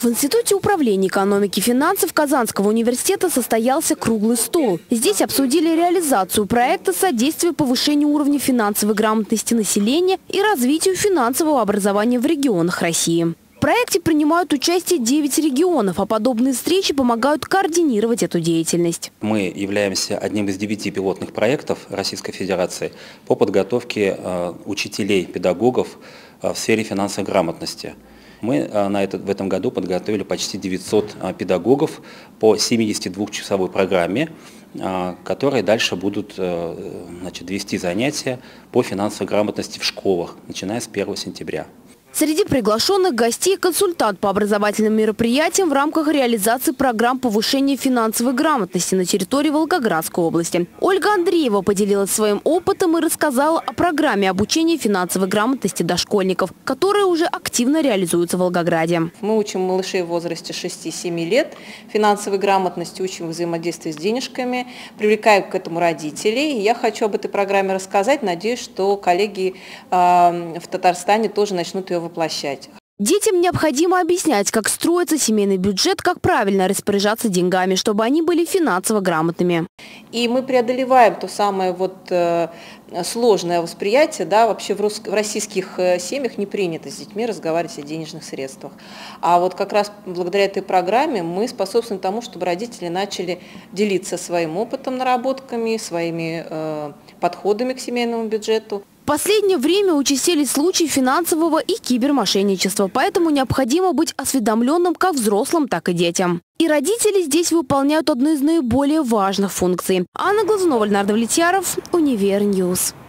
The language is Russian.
В Институте управления экономики и финансов Казанского университета состоялся круглый стол. Здесь обсудили реализацию проекта содействия повышению уровня финансовой грамотности населения и развитию финансового образования в регионах России. В проекте принимают участие 9 регионов, а подобные встречи помогают координировать эту деятельность. Мы являемся одним из 9 пилотных проектов Российской Федерации по подготовке учителей, педагогов в сфере финансовой грамотности. Мы в этом году подготовили почти 900 педагогов по 72-часовой программе, которые дальше будут вести занятия по финансовой грамотности в школах, начиная с 1 сентября. Среди приглашенных гостей – консультант по образовательным мероприятиям в рамках реализации программ повышения финансовой грамотности на территории Волгоградской области. Ольга Андреева поделилась своим опытом и рассказала о программе обучения финансовой грамотности дошкольников, которая уже активно реализуется в Волгограде. Мы учим малышей в возрасте 6-7 лет финансовой грамотности, учим взаимодействие с денежками, привлекаем к этому родителей. Я хочу об этой программе рассказать. Надеюсь, что коллеги в Татарстане тоже начнут ее воплощать. Детям необходимо объяснять, как строится семейный бюджет, как правильно распоряжаться деньгами, чтобы они были финансово грамотными. И мы преодолеваем то самое сложное восприятие, вообще в российских семьях не принято с детьми разговаривать о денежных средствах. А вот как раз благодаря этой программе мы способствуем тому, чтобы родители начали делиться своим опытом, наработками, своими подходами к семейному бюджету. В последнее время участились случаи финансового и кибермошенничества, поэтому необходимо быть осведомленным как взрослым, так и детям. И родители здесь выполняют одну из наиболее важных функций. Анна Глазунова, Леонард Влетьяров, Универньюз.